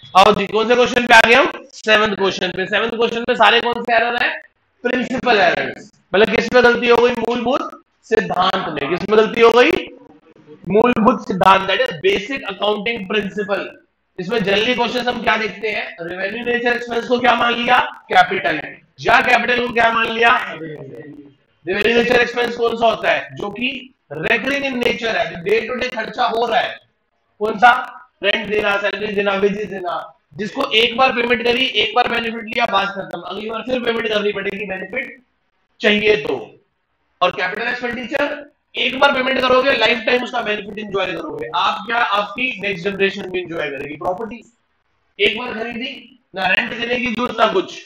आओ जी, कौन से क्वेश्चन पे आ गए हम? सेवंथ क्वेश्चन पे। सेवंथ क्वेश्चन में सारे कौन से एरर है? Principle errors. मतलब किसमें गलती हो गई? मूलभूत सिद्धांत में। किसमें गलती हो गई? मूलभूत सिद्धांत, that is basic accounting principle. इसमें जनरली क्वेश्चन हम क्या देखते हैं? रेवेन्यू नेचर एक्सपेंस को क्या मान लिया? कैपिटल। या कैपिटल को क्या मान लिया? रेवेन्यू नेचर एक्सपेंस कौन सा होता है? जो कि रेकरिंग इन नेचर है, डे टू डे खर्चा हो रहा है। कौन सा? रेंट देना, सैलरी देना, वेजेस देना, जिसको एक बार पेमेंट करी, एक बार बेनिफिट लिया, बात खत्म, अगली बार फिर पेमेंट करनी पड़ेगी बेनिफिट चाहिए तो। और कैपिटल एक्सपेंडिचर, एक बार पेमेंट करोगे, लाइफ टाइम उसका बेनिफिट एंजॉय करोगे आप, क्या आपकी नेक्स्ट जनरेशन भी एंजॉय करेगी प्रॉपर्टी। एक बार खरीदी, ना रेंट देने की जरूरत ना कुछ।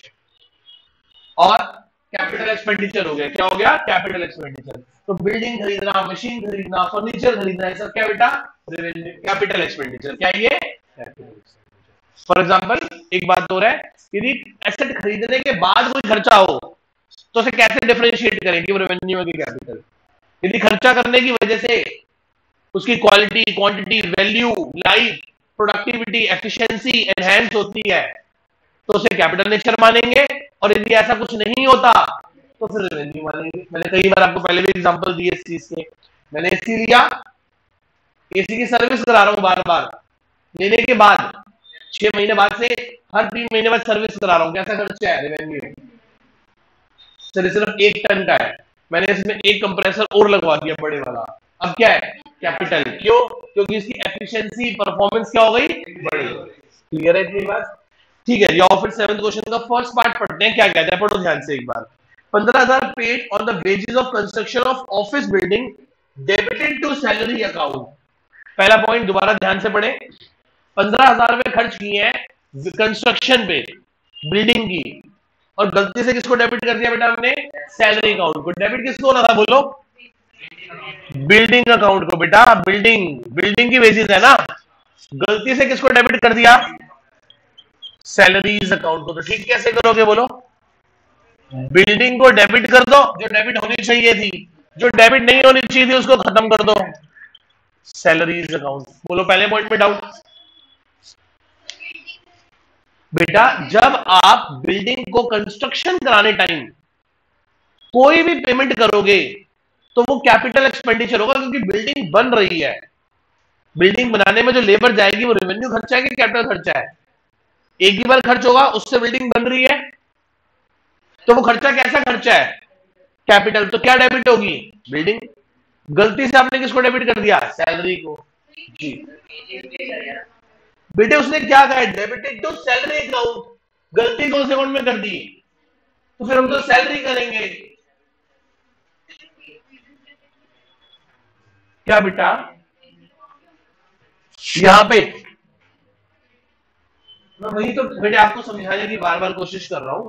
और कैपिटल एक्सपेंडिचर हो गया। क्या हो गया? Capital expenditure. तो बिल्डिंग खरीदना, मशीन खरीदना, फर्नीचर खरीदना, ये सब क्या बेटा? Capital expenditure. क्या ये? फॉर एग्जाम्पल एक बात हो रहा है, यदि एसेट खरीदने के बाद कोई खर्चा हो तो उसे कैसे डिफरेंशिएट करें कि वो रेवेन्यू है कि कैपिटल? यदि खर्चा करने की वजह से उसकी quality, quantity, value, life, productivity, efficiency enhance होती है तो उसे कैपिटल नेचर मानेंगे। और यदि ऐसा कुछ नहीं होता तो फिर रेवेन्यू मानेंगे। मैंने कई बार आपको पहले भी एग्जांपल दिए इस चीज के। मैंने एसी लिया, एसी की सर्विस करा रहा हूं बार बार, लेने के बाद 6 महीने बाद से हर 3 महीने बाद सर्विस करा रहा हूं, कैसा खर्चा है? रेवेन्यू। सिर्फ 1 टन का है, मैंने इसमें एक कंप्रेसर और लगवा दिया बड़े वाला, अब क्या है? कैपिटल। क्यों? क्योंकि इसकी एफिशिएंसी, परफॉर्मेंस क्या हो गई? बढ़ी। क्लियर है इतनी बात? ठीक है, या फिर सेवंथ क्वेश्चन का फर्स्ट पार्ट पढ़ते हैं, क्या कहता है, पढ़ो ध्यान से एक बार। 15,000 paid on the wages of construction of office building debited to salary account. पहला पॉइंट दोबारा ध्यान से पढ़े। 15,000 रुपए खर्च किए हैं कंस्ट्रक्शन पे, बिल्डिंग की, और गलती से किसको डेबिट कर दिया बेटा हमने? सैलरी अकाउंट को। डेबिट किसको होना था बोलो? बिल्डिंग अकाउंट को बेटा। बिल्डिंग की वेजेस है ना, गलती से किसको डेबिट कर दिया? सैलरीज अकाउंट को। तो ठीक कैसे करोगे बोलो? बिल्डिंग को डेबिट कर दो, जो डेबिट होनी चाहिए थी, जो डेबिट नहीं होनी चाहिए थी उसको खत्म कर दो, सैलरीज अकाउंट। बोलो पहले पॉइंट में डाउट? बेटा जब आप बिल्डिंग को कंस्ट्रक्शन कराने टाइम कोई भी पेमेंट करोगे तो वो कैपिटल एक्सपेंडिचर होगा, क्योंकि बिल्डिंग बन रही है। बिल्डिंग बनाने में जो लेबर जाएगी वो रेवेन्यू खर्चा है कि कैपिटल खर्चा है? एक ही बार खर्च होगा, उससे बिल्डिंग बन रही है, तो वो खर्चा कैसा खर्चा है? कैपिटल। तो क्या डेबिट होगी? बिल्डिंग। गलती से आपने किसको डेबिट कर दिया? सैलरी को। जी बेटे उसने क्या कहा? Debited to salary account. गलती कौन से अकाउंट में कर दी? तो फिर हम तो सैलरी करेंगे। क्या बेटा? यहां पे मैं वही तो बेटे आपको समझाने की बार बार कोशिश कर रहा हूं।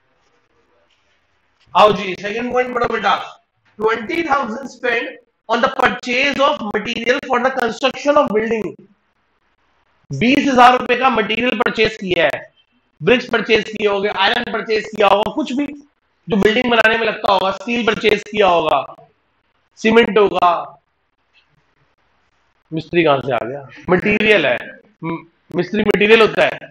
आओ जी, सेकंड पॉइंट पढ़ो बेटा। 20,000 spend on the purchase of material for the construction of building. 20,000 रुपए का मटेरियल परचेज किया है, ब्रिक्स परचेज किए होंगे, आयरन परचेज किया होगा, कुछ भी जो बिल्डिंग बनाने में लगता होगा, स्टील परचेज किया होगा, सीमेंट होगा। मिस्त्री कहां से आ गया? मटेरियल है, मिस्त्री मटेरियल होता है।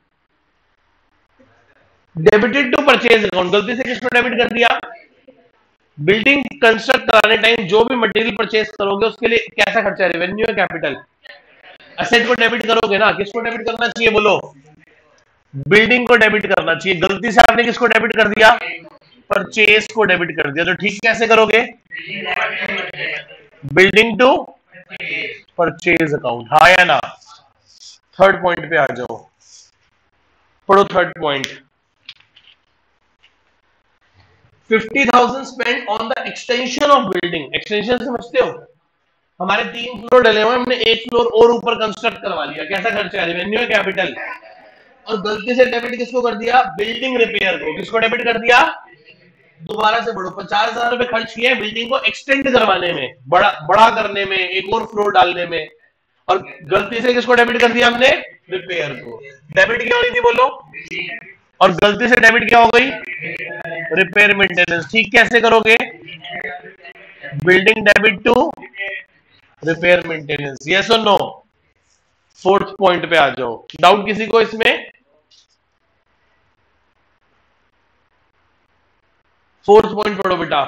डेबिटेड टू परचेज अकाउंट, गलती से किसको डेबिट कर दिया? बिल्डिंग कंस्ट्रक्ट कराने टाइम जो भी मटेरियल परचेज करोगे उसके लिए कैसा खर्चा है? रेवेन्यू है कैपिटल? एसेट को डेबिट करोगे ना, किसको डेबिट करना चाहिए बोलो? बिल्डिंग को डेबिट करना चाहिए। गलती से आपने किसको डेबिट कर दिया? परचेज को डेबिट कर दिया। तो ठीक कैसे करोगे? बिल्डिंग टू परचेज अकाउंट, हाँ या ना? थर्ड पॉइंट पे आ जाओ, पढ़ो third point. 50,000 spend on the extension of building. Extension समझते हो? हमारे 3 फ्लोर डले हुए, हमने एक फ्लोर और ऊपर कंस्ट्रक्ट करवा लिया, कैसा खर्चा है? रेवेन्यू है कैपिटल? और गलती से डेबिट किसको कर दिया? बिल्डिंग रिपेयर को। किसको डेबिट कर दिया? दोबारा से बढ़ो, 50,000 रुपए खर्च किए बिल्डिंग को एक्सटेंड करवाने में, बड़ा बड़ा करने में, एक और फ्लोर डालने में, और गलती से किसको डेबिट कर दिया हमने? रिपेयर को। डेबिट क्या हो रही थी बोलो? और गलती से डेबिट क्या हो गई? Repair maintenance. ठीक कैसे करोगे? Building debit to repair maintenance. Yes और नो? फोर्थ पॉइंट पे आ जाओ, डाउट किसी को इसमें? फोर्थ पॉइंट पढ़ो बेटा।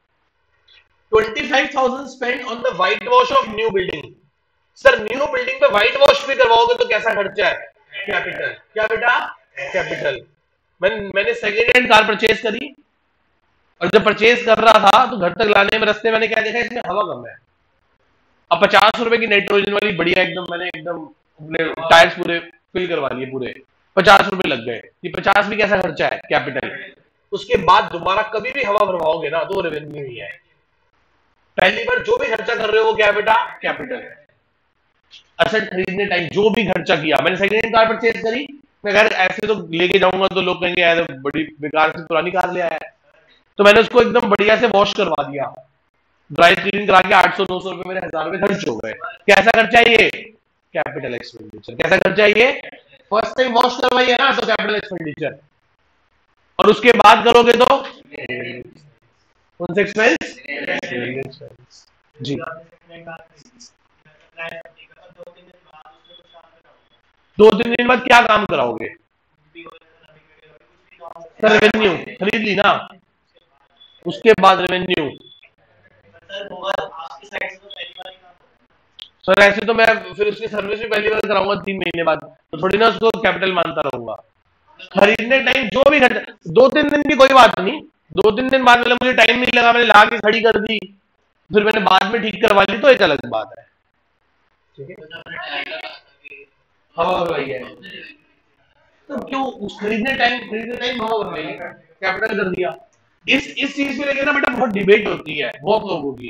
25,000 spend on the white wash of new building. Sir new building पे व्हाइट वॉश भी करवाओगे तो कैसा खर्चा है? कैपिटल। क्या बेटा? कैपिटल। मैंने सेकेंड हैंड कार परचेज करी और जब परचेज कर रहा था तो घर तक लाने में रास्ते मैंने क्या देखा, इसमें हवा कम है। अब 50 रुपए की नाइट्रोजन वाली बढ़िया एकदम मैंने एकदम अपने टायर्स पूरे फिल करवा लिए, पूरे 50 रुपए लग गए। ये 50 भी कैसा खर्चा है? कैपिटल। उसके बाद दोबारा कभी भी हवा भरवाओगे ना तो रेवेन्यू ही है। पहली बार जो भी खर्चा कर रहे हो वो क्या है बेटा? कैपिटल है। असेट खरीदने टाइम जो भी खर्चा किया, मैंने सेकेंड हैंड कार परचेज करी, मैं घर ऐसे तो लेके जाऊंगा तो लोग कहेंगे यार बड़ी बेकार से पुरानी कार ले आया है, तो मैंने उसको एकदम बढ़िया से वॉश करवा दिया, ड्राई क्लीनिंग करा के 800-900 रुपए मेरे 1000 रुपए खर्च हो गए। कैसा खर्चा है ये? Capital expenditure. कैसा खर्चा है ये? फर्स्ट टाइम वॉश करवाई है ना तो कैपिटल एक्सपेंडिचर, और उसके बाद करोगे तो कौन सा एक्सपेंस? जी। 2-3 दिन बाद क्या काम कराओगे? सर रेवेन्यू खरीद ली ना, उसके बाद रेवेन्यू। सर ऐसे तो मैं फिर उसकी सर्विस भी पहली बार कराऊंगा 3 महीने बाद, तो थोड़ी ना उसको कैपिटल मानता रहूंगा। खरीदने टाइम जो भी खर्चा, 2-3 दिन की कोई बात नहीं, 2-3 दिन बाद मुझे टाइम नहीं लगा, मैंने ला के खड़ी कर दी, फिर मैंने बाद में ठीक करवा ली तो एक अलग बात है। ठीक है, हवा भरवाई है तो क्यों उस खरीदने टाइम हवा भरवाई है, कैपिटल कर दिया। इस चीज पे लेके ना बेटा बहुत डिबेट होती है बहुत लोगों की,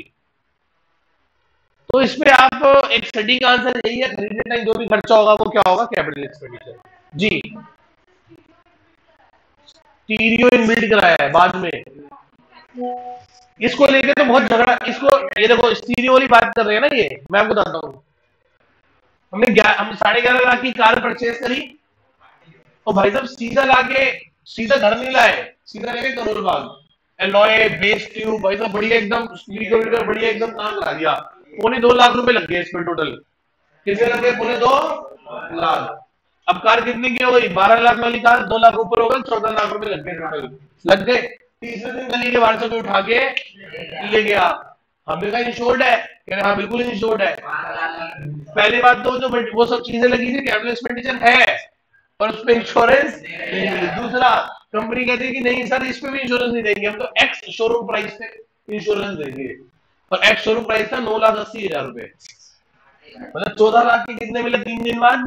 तो इसमें आप एक सटीक आंसर यही है, खरीदने टाइम जो भी खर्चा होगा वो क्या होगा? Capital expenditure. जी। स्टीरियो इनबिल्ट कराया है बाद में, इसको लेके तो बहुत झगड़ा, इसको ये देखो स्टीरियो वाली बात कर रहे हैं ना, ये मैं आपको बताता हूँ। हम 11.5 लाख की कार परचेज करी और भाई साहब सीधा घर नहीं लाए, सीधा लेके Karol Bagh alloy base tube, भाई साहब बढ़िया एकदम स्पीकर बढ़िया एकदम काम करा दिया। 2.25 लाख रुपए लग गए इसमें टोटल। कितने लग गए? 2.25 लाख। अब कार कितने की हो गई? 12 लाख वाली कार 2 लाख ऊपर हो गई, 14 लाख रुपए लग गए टोटल। लग गए। तीसरे दिन गली के बाहर से उठा के ले गया, हमने कहा इंश्योर्ड है, कह रहे हाँ बिल्कुल इंश्योर्ड है। पहली बात तो जो वो सब चीजें लगी थी कैपिटल एक्सपेंडिचर है और उस पर इंश्योरेंस। दूसरा कंपनी कहती है कि नहीं सर इस पे भी इंश्योरेंस नहीं देंगे, हम तो एक्स शोरूम प्राइस पे इंश्योरेंस देंगे, और एक्स शोरूम प्राइस था 9,80,000 रुपए, मतलब 14 लाख के कितने मिले 3 दिन बाद?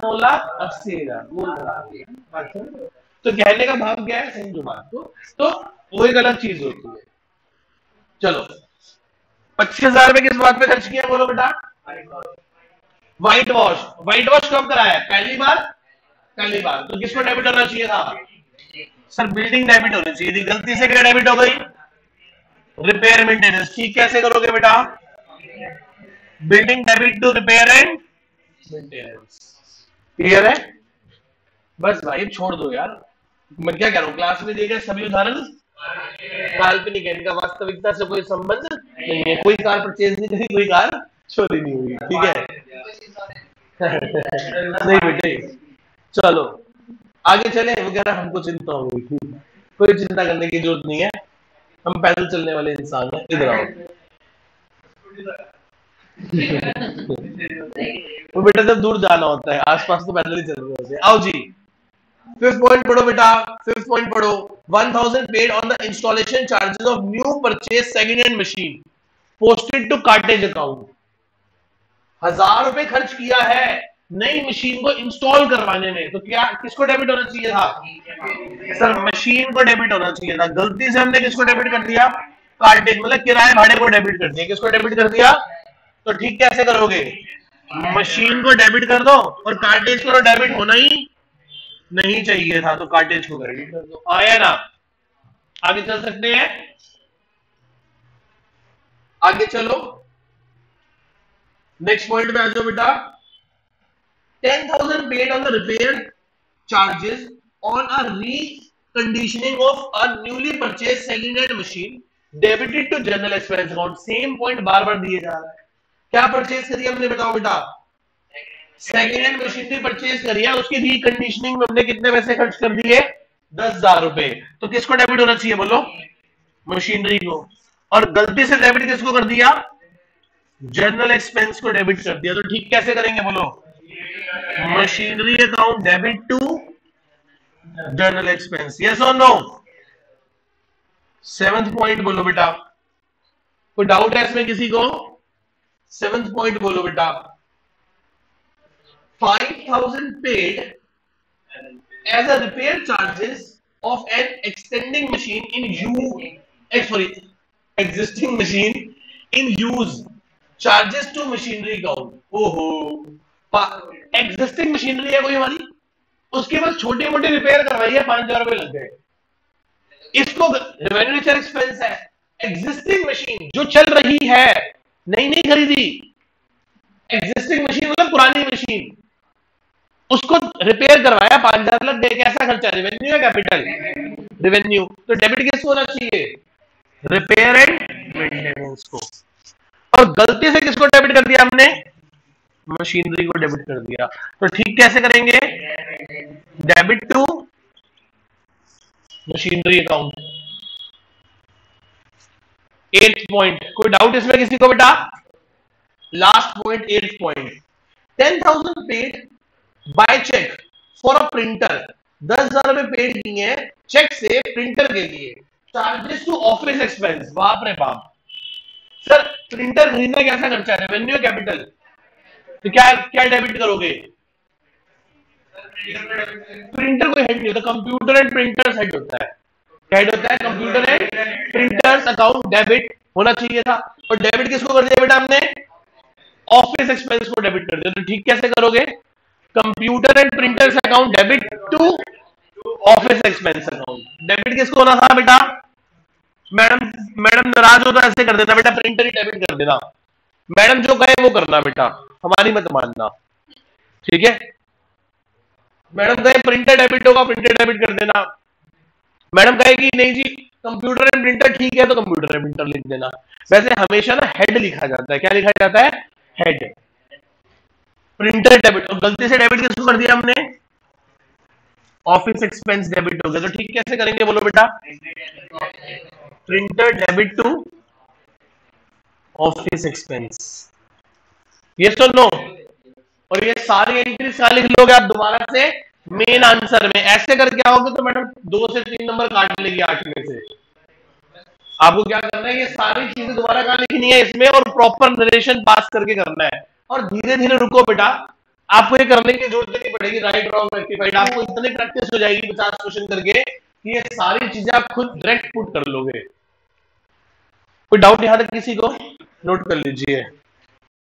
9,80,000। तो कहने का भाव क्या है? समझो बात को, तो वो एक अलग चीज होती है। चलो 25,000 रुपए किस बात पे खर्च किया बोलो बेटा? व्हाइट वॉश कब कराया? पहली बार। तो किसको डेबिट होना चाहिए था? सर बिल्डिंग डेबिट होनी चाहिए थी, गलती से क्या डेबिट हो गई? Repair maintenance. ठीक, कैसे करोगे बेटा? Building debit to repair and maintenance. Clear है? बस भाई छोड़ दो यार, मैं क्या कह रहा हूं, क्लास में दिए गए सभी उदाहरण काल्पनिक है, इनका वास्तविकता से कोई संबंध नहीं है। कोई कार परचेज नहीं करी, कोई कार चोरी नहीं हुई, ठीक है? नहीं बेटे चलो आगे चले, वगैरह हमको चिंता हो गई थी, कोई चिंता करने की जरूरत नहीं है, हम पैदल चलने वाले इंसान हैं। इधर आओ। वो बेटा जब दूर जाना होता है, आसपास तो पैदल ही चल रहे होते हैं। आओ जी, 5th पॉइंट पढ़ो बेटा, 5th पॉइंट पढ़ो। 1,000 paid on the installation charges of new purchase second hand machine posted to cartage account. 1,000 रुपए खर्च किया है नई मशीन को इंस्टॉल करवाने में, तो क्या किसको डेबिट होना चाहिए था? सर मशीन को डेबिट होना चाहिए था, गलती से हमने किसको डेबिट कर दिया? कार्टेज, मतलब किराए भाड़े को डेबिट कर दिया। किसको डेबिट कर दिया? तो ठीक कैसे करोगे? मशीन को डेबिट कर दो और कार्टेज को डेबिट होना ही नहीं चाहिए था, तो कार्टेज को क्रेडिट कर दो। आया ना? आगे चल सकते हैं, आगे चलो नेक्स्ट पॉइंट पे आ जाओ बेटा। 10,000 paid on the repair charges on a reconditioning of a newly purchase second hand machine debited to general expense account. Same point बार बार दिए जा रहा है। क्या परचेज करी हमने बताओ बेटा? सेकेंड हैंड मशीनरी परचेज करी है, उसकी रिकंडीशनिंग में हमने कितने पैसे खर्च कर दिए? 10,000 रुपए। तो किसको डेबिट होना चाहिए बोलो? मशीनरी को। और गलती से डेबिट किसको कर दिया? जनरल एक्सपेंस को डेबिट कर दिया। तो ठीक कैसे करेंगे बोलो? Machinery account debit to general expense, yes और नो? 7th पॉइंट बोलो बेटा। कोई डाउट है इसमें किसी को? 7th पॉइंट बोलो बेटा। 5,000 paid as a repair charges of an extending machine in existing machine in use, charges to machinery account। ओहो, एग्जिस्टिंग मशीनरी है कोई हमारी, उसके बाद छोटे मोटे रिपेयर करवाई है, 5,000 रुपए लग गए, इसको रेवेन्यू एक्सपेंस है। एग्जिस्टिंग मशीन जो चल रही है, नई नहीं खरीदी, एग्जिस्टिंग मशीन मतलब पुरानी मशीन, उसको रिपेयर करवाया, 5,000 लग गए, कैसा खर्चा? रेवेन्यू या कैपिटल? रेवेन्यू। तो डेबिट किसको होना चाहिए? रिपेयर एंड मेंटेनेंस को। और गलती से किसको डेबिट कर दिया हमने? मशीनरी को डेबिट कर दिया। तो ठीक कैसे करेंगे? Debit to machinery account. 8th point, कोई डाउट इसमें किसी को बेटा? Last point 8th point. 10,000 paid by cheque for a printer. 10,000 रुपए पेड किए हैं चेक से प्रिंटर के लिए। Charges to office expense. बाप रे बाप सर, प्रिंटर खरीदना कैसा खर्चा है? Revenue capital? तो क्या क्या डेबिट करोगे? प्रिंटर कोई हेड नहीं होता, कंप्यूटर एंड प्रिंटर्स हेड होता है। हेड होता है computer and printers account debit होना चाहिए था। और डेबिट किसको कर दिया बेटा हमने? ऑफिस एक्सपेंस को डेबिट कर दिया। तो ठीक कैसे करोगे? Computer and printers account debit to office expense account. Debit किसको होना था बेटा? मैडम नाराज हो तो ऐसे कर देना बेटा, प्रिंटर ही डेबिट कर देना। मैडम जो कहे वो करना बेटा, हमारी मत मानना, ठीक है? मैडम कहे प्रिंटर डेबिट होगा, प्रिंटर डेबिट कर देना। मैडम कहेगी नहीं जी कंप्यूटर एंड प्रिंटर ठीक है, तो कंप्यूटर एंड प्रिंटर लिख देना। वैसे हमेशा ना हेड लिखा जाता है। क्या लिखा जाता है? हेड। प्रिंटर डेबिट, और गलती से डेबिट किसको कर दिया हमने? ऑफिस एक्सपेंस डेबिट हो गया। तो ठीक कैसे करेंगे बोलो बेटा? Printer debit to office expense, yes और नो? और ये सारी एंट्रीज क्या लिख लोगे आप दोबारा से मेन आंसर में? ऐसे करके आओगे तो मैडम 2 से 3 नंबर काट लेगी 8 में से। आपको क्या करना है? ये सारी चीजें दोबारा कहां लिखनी है इसमें, और प्रॉपर नरेशन पास करके करना है। और धीरे धीरे रुको बेटा, आपको ये करने की जरूरत नहीं पड़ेगी। राइट रॉन्ग रेक्टिफाइड आपको इतनी प्रैक्टिस हो जाएगी 50 क्वेश्चन करके कि ये सारी चीजें आप खुद डायरेक्ट पुट कर लोगे। कोई डाउट यहां तक किसी को? नोट कर लीजिए।